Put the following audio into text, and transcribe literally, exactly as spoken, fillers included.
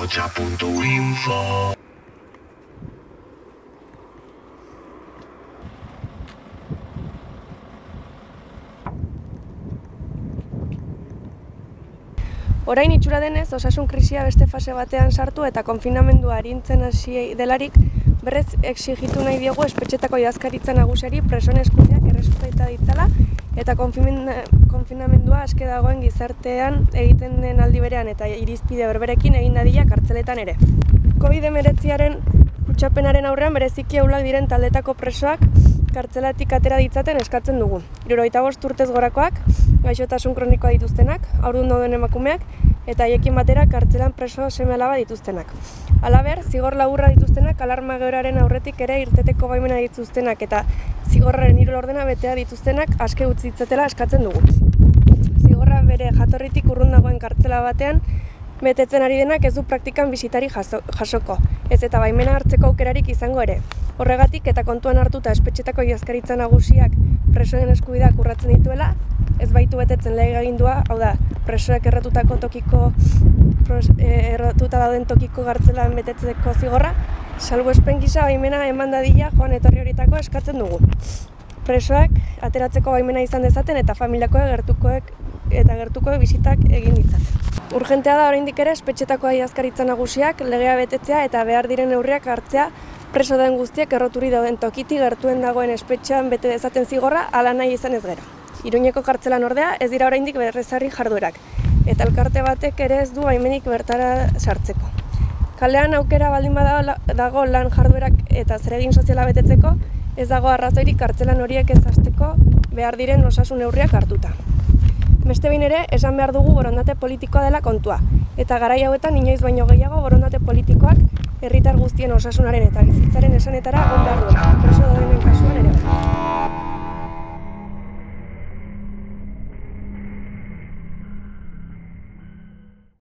Arrocha punto info. Orain itxura denez, osasun krisia beste fase batean sartu eta konfinamendua arintzen hasi delarik, berrez exigitu nahi diogu espetxetako idazkaritza nagusiari presoen eskubideak errespeta ditzala eta konfinamendua aske dagoen gizartean egiten den aldi berean eta irizpide berberekin egin dadila kartzeletan ere. covid hemeretziaren kutsapenaren aurrean bereziki ahulak diren taldetako presoak kartzelatik atera ditzaten eskatzen dugu. hirurogeita bost urtez gorakoak, gaixotasun kronikoa dituztenak, haurdun dauden emakumeak eta haiekin batera kartzelan preso seme-alaba dituztenak. Halaber, zigor laburra dituztenak, alarma egoeraren aurretik ere irteteko baimena dituztenak eta zigorraren hiru laurdena betea dituztenak aske utzi ditzatela eskatzen dugu. Zigorra bere jatorritik urrun dagoen kartzela batean betetzen ari denak ez du praktikan bisitari jaso, jasoko, ez eta baimena hartzeko aukerarik izango ere. Horregatik eta kontuan hartuta espetxetako idazkaritza nagusiak presoen eskubideak urratzen dituela, ez baitu betetzen lege agindua, hau da, presoek erratutako tokiko erratuta dauden tokiko gartzelan betetzeko zigorra, salbuespen gisa baimena eman dadila joan etorri horietako eskatzen dugu. Presoak ateratzeko baimena izan dezaten eta familiakoek gertukoek eta gertukoek bisitak egin ditzaten. Urgentea da oraindik ere espetxetako idazkaritza nagusiak legea betetzea eta behar diren neurriak hartzea preso den guztiek erroturi dauden tokiti gertuen dagoen espetxean bete dezaten zigorra hala nahi izan ez gero. Iruñeko kartzelan ordea ez dira oraindik berrezarri jarduerak eta elkarte batek ere ez du baimenik bertara sartzeko. Kalean aukera baldin badago lan jarduerak eta zeregin soziala betetzeko, ez dago arrazoirik kartzelan horiek ez hasteko behar diren osasun neurriak hartuta. Beste behin ere, esan behar dugu borondate politikoa dela kontua, eta garai hauetan inoiz baino gehiago borondate politikoak herritar guztien osasunaren eta bizitzaren esanetara egon behar duela.